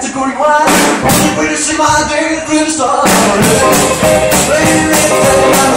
to go rewind. Only way to see my day through the stars. Baby,